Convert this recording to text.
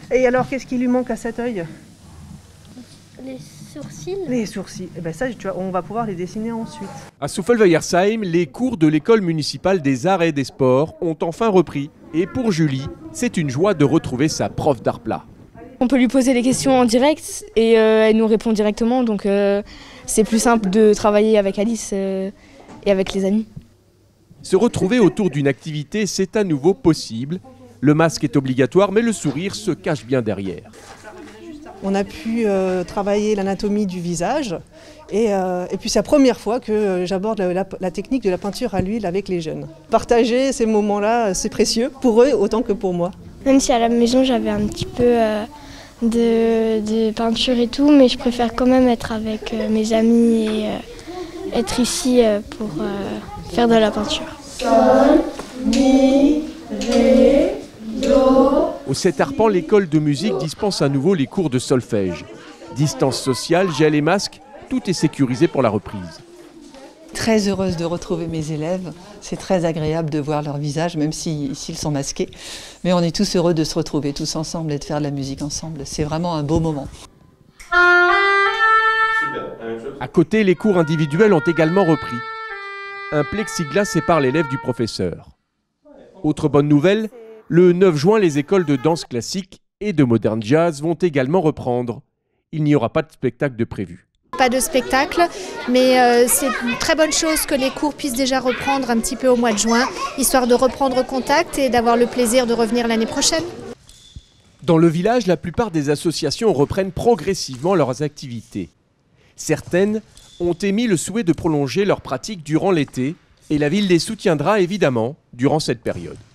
Et alors, qu'est-ce qui lui manque à cet œil? Les sourcils. Les sourcils. Et ben ça, tu vois, on va pouvoir les dessiner ensuite. À Souffelweyersheim, les cours de l'école municipale des arts et des sports ont enfin repris. Et pour Julie, c'est une joie de retrouver sa prof d'art plat. On peut lui poser les questions en direct et elle nous répond directement, donc c'est plus simple de travailler avec Alice et avec les amis. Se retrouver autour d'une activité, c'est à nouveau possible. Le masque est obligatoire, mais le sourire se cache bien derrière. On a pu travailler l'anatomie du visage et puis c'est la première fois que j'aborde la technique de la peinture à l'huile avec les jeunes. Partager ces moments-là, c'est précieux pour eux autant que pour moi. Même si à la maison j'avais un petit peu de peinture et tout, mais je préfère quand même être avec mes amis et être ici pour faire de la peinture. Sol, mi, ré, do. Au 7 Arpents, l'école de musique dispense à nouveau les cours de solfège. Distance sociale, gel et masque, tout est sécurisé pour la reprise. Très heureuse de retrouver mes élèves. C'est très agréable de voir leur visage, même s'ils sont masqués. Mais on est tous heureux de se retrouver tous ensemble et de faire de la musique ensemble. C'est vraiment un beau moment. À côté, les cours individuels ont également repris. Un plexiglas sépare l'élève du professeur. Autre bonne nouvelle, le 9 juin, les écoles de danse classique et de modern jazz vont également reprendre. Il n'y aura pas de spectacle de prévu. Pas de spectacle, mais c'est une très bonne chose que les cours puissent déjà reprendre un petit peu au mois de juin, histoire de reprendre contact et d'avoir le plaisir de revenir l'année prochaine. Dans le village, la plupart des associations reprennent progressivement leurs activités. Certaines ont émis le souhait de prolonger leurs pratiques durant l'été et la ville les soutiendra évidemment durant cette période.